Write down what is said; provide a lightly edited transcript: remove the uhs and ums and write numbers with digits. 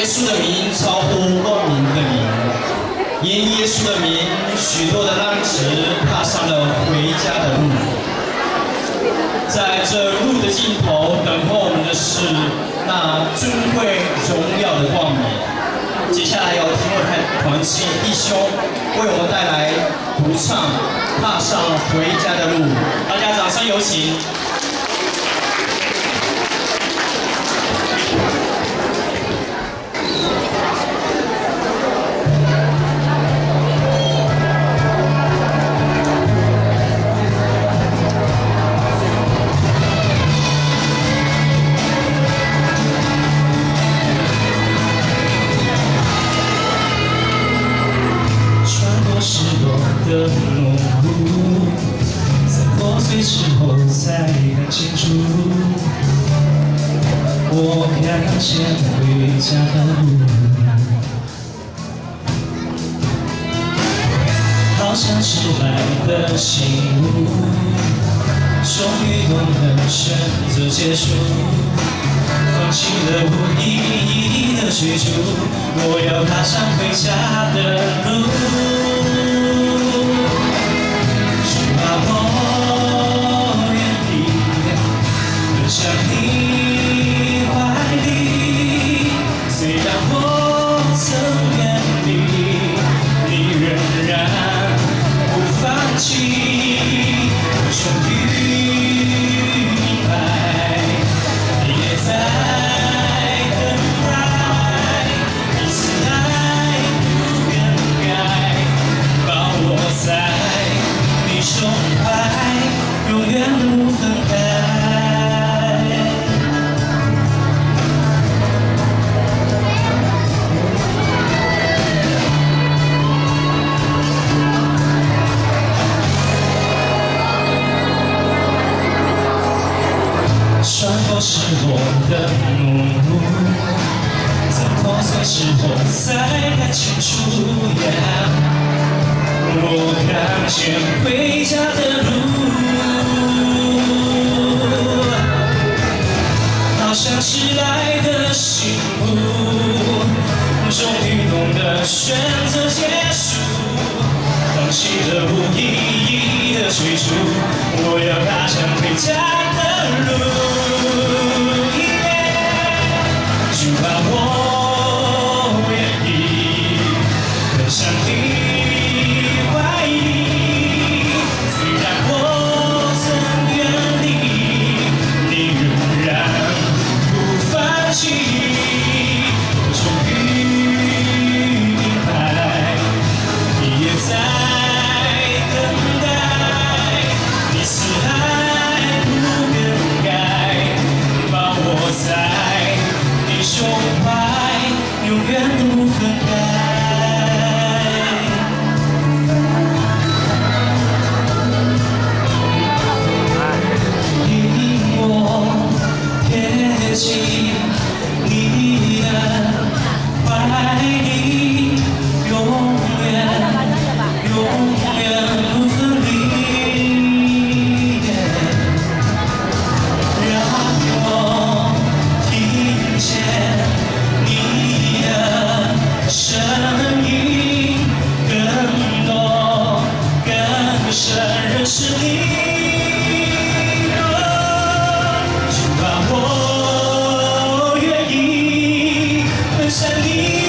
稣的名超乎万民的名，因耶稣的名，许多的浪子踏上了回家的路。在这路的尽头，等候我们的是那尊贵荣耀的冠冕。接下来由提莫团契弟兄为我们带来独唱《踏上回家的路》，大家掌声有请。 的路，在破碎之后才看清楚，我看见回家的路，好像迟来的醒悟，终于懂得选择结束，放弃了无意义的追逐，我要踏上回家的路。 我愿意奔向你怀里，虽然我曾远离，你仍然不放弃。我终于明白，你也在等待，彼此爱不更改，把我在。 胸怀永远不分开。穿过失落的路，在破碎之后才看清楚。我看见回家的路，好像迟来的幸福，终于懂得选择结束，放弃了无意义的追逐，我要踏上回家的路。就把我愿意奔向你。 胸怀永远不分开，你我贴近你的怀里，永远不分离。让我听见。 声音更多、更深认识你，就把我愿意奔向你。